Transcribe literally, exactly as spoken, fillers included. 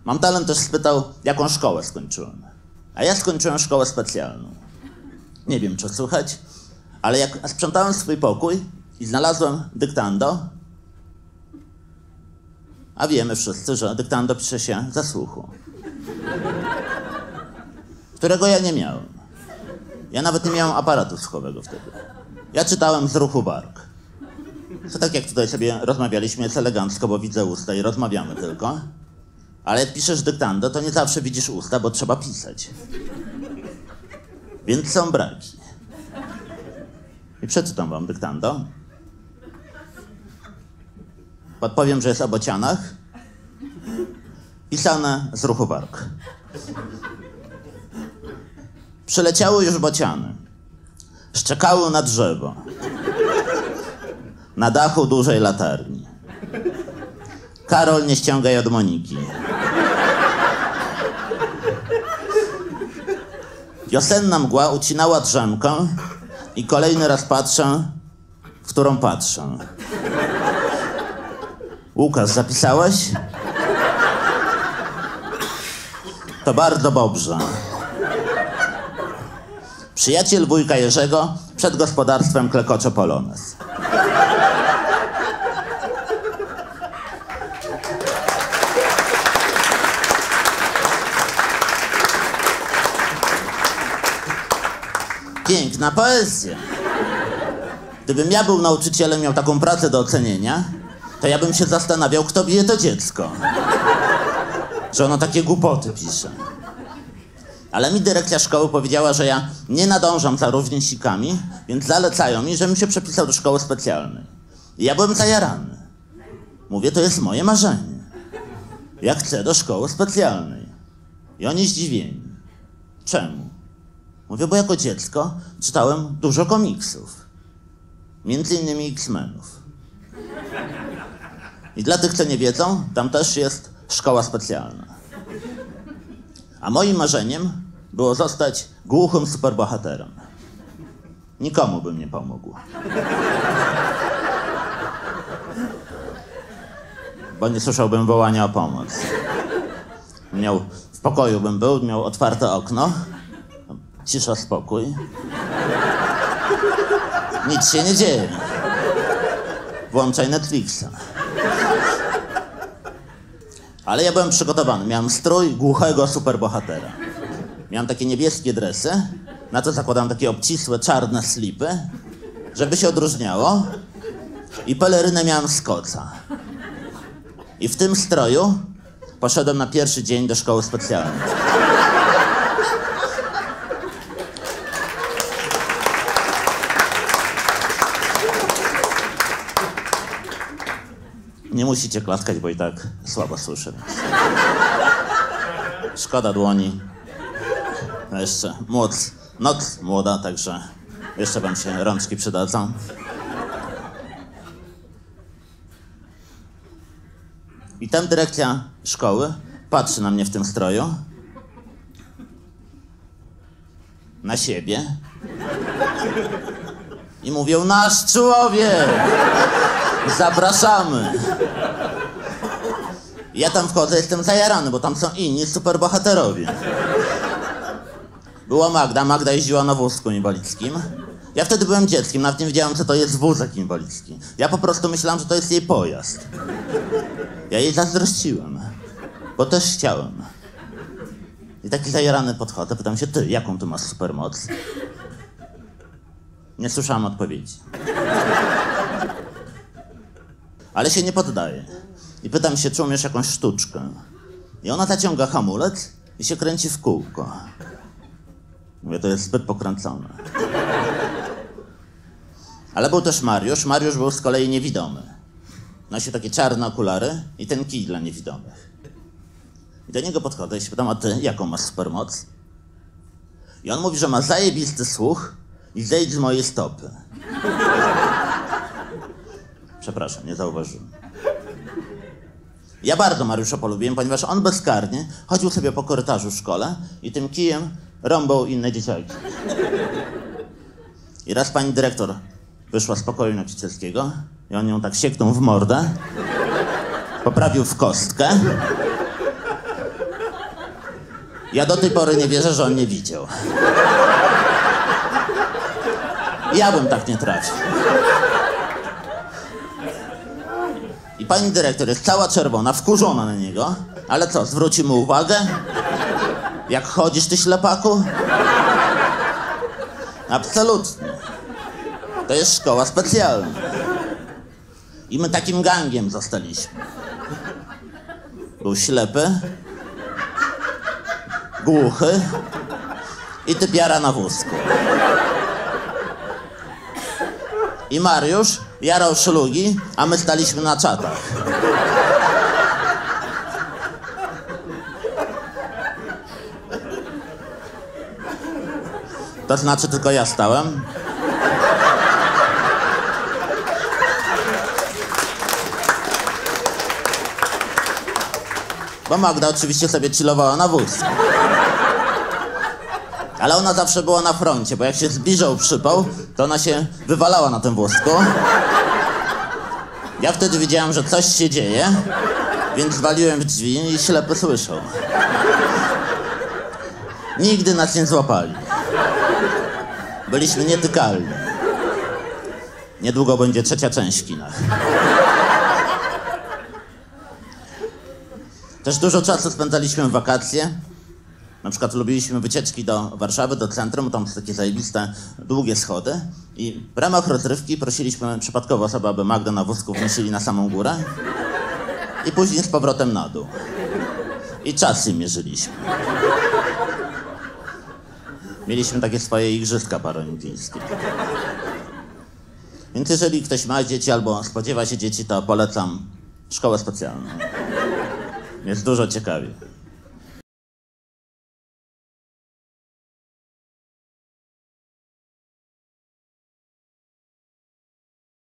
Mam talent też spytał, jaką szkołę skończyłem. A ja skończyłem szkołę specjalną. Nie wiem, czy słychać, ale jak sprzątałem swój pokój i znalazłem dyktando, a wiemy wszyscy, że dyktando pisze się ze słuchu, którego ja nie miałem. Ja nawet nie miałem aparatu słuchowego wtedy. Ja czytałem z ruchu warg. To tak jak tutaj sobie rozmawialiśmy, jest elegancko, bo widzę usta i rozmawiamy tylko. Ale jak piszesz dyktando, to nie zawsze widzisz usta, bo trzeba pisać. Więc są braki. I przeczytam wam dyktando. Podpowiem, że jest o bocianach. Pisane z ruchu warg. Przyleciały już bociany. Szczekały na drzewo. Na dachu dużej latarni. Karol, nie ściągaj od Moniki. Wiosenna mgła ucinała drzemkę i kolejny raz patrzę, w którą patrzę. Łukasz, zapisałeś? To bardzo dobrze. Przyjaciel wujka Jerzego przed gospodarstwem klekocze polonez. Piękna poezja. Gdybym ja był nauczycielem, miał taką pracę do ocenienia, to ja bym się zastanawiał, kto bije to dziecko. Że ono takie głupoty pisze. Ale mi dyrekcja szkoły powiedziała, że ja nie nadążam za rówieśnikami, więc zalecają mi, żebym się przepisał do szkoły specjalnej. I ja byłem zajarany. Mówię, to jest moje marzenie. Ja chcę do szkoły specjalnej. I oni zdziwieni. Czemu? Mówię, bo jako dziecko czytałem dużo komiksów. Między innymi X-Menów. I dla tych, co nie wiedzą, tam też jest szkoła specjalna. A moim marzeniem było zostać głuchym superbohaterem. Nikomu bym nie pomógł. Bo nie słyszałbym wołania o pomoc. Miał, w pokoju bym był, miał otwarte okno, cisza, spokój. Nic się nie dzieje. Włączaj Netflixa. Ale ja byłem przygotowany. Miałem strój głuchego superbohatera. Miałem takie niebieskie dresy, na to zakładałem takie obcisłe, czarne slipy, żeby się odróżniało. I pelerynę miałem z koca. I w tym stroju poszedłem na pierwszy dzień do szkoły specjalnej. Nie musicie klaskać, bo i tak słabo słyszę. Szkoda dłoni. No jeszcze młod, noc młoda, także jeszcze wam się rączki przydadzą. I tam dyrekcja szkoły patrzy na mnie w tym stroju. Na siebie. I mówią, nasz człowiek! Zapraszamy! Ja tam wchodzę, jestem zajarany, bo tam są inni superbohaterowie. Była Magda, Magda jeździła na wózku inwalidzkim. Ja wtedy byłem dzieckiem, nawet nie wiedziałem, co to jest wózek inwalidzki. Ja po prostu myślałem, że to jest jej pojazd. Ja jej zazdrościłem, bo też chciałem. I taki zajarany podchodzę, pytam się, ty, jaką tu masz supermoc? Nie słyszałem odpowiedzi. Ale się nie poddaje. I pytam się, czy umiesz jakąś sztuczkę. I ona zaciąga hamulec i się kręci w kółko. Mówię, to jest zbyt pokręcone. Ale był też Mariusz. Mariusz był z kolei niewidomy. Nosi takie czarne okulary i ten kij dla niewidomych. I do niego podchodzę i się pytam, a ty jaką masz supermoc? I on mówi, że ma zajebisty słuch i zejdź z mojej stopy. Przepraszam, nie zauważyłem. Ja bardzo Mariusza polubiłem, ponieważ on bezkarnie chodził sobie po korytarzu w szkole i tym kijem rąbał inne dzieciaki. I raz pani dyrektor wyszła z pokoju nauczycielskiego i on ją tak sieknął w mordę, poprawił w kostkę Ja do tej pory nie wierzę, że on nie widział. Ja bym tak nie trafił. I pani dyrektor jest cała czerwona, wkurzona na niego. Ale co, zwróci mu uwagę? Jak chodzisz, ty ślepaku? Absolutnie. To jest szkoła specjalna. I my takim gangiem zostaliśmy. Był ślepy, głuchy i typiara na wózku. I Mariusz jarał szlugi, a my staliśmy na czatach. To znaczy tylko ja stałem? Bo Magda oczywiście sobie chillowała na wózku. Ale ona zawsze była na froncie, bo jak się zbliżał przypał, to ona się wywalała na tym wózku. Ja wtedy wiedziałem, że coś się dzieje, więc waliłem w drzwi i ślepy słyszał. Nigdy nas nie złapali. Byliśmy nietykalni. Niedługo będzie trzecia część w kinach. Też dużo czasu spędzaliśmy w wakacje. Na przykład lubiliśmy wycieczki do Warszawy, do centrum, tam są takie zajebiste, długie schody. I w ramach rozrywki prosiliśmy przypadkowo osobę, aby Magdę na wózku wnosili na samą górę. I później z powrotem na dół. I czasy mierzyliśmy. Mieliśmy takie swoje igrzyska paraolimpijskie. Więc jeżeli ktoś ma dzieci albo spodziewa się dzieci, to polecam szkołę specjalną. Jest dużo ciekawiej.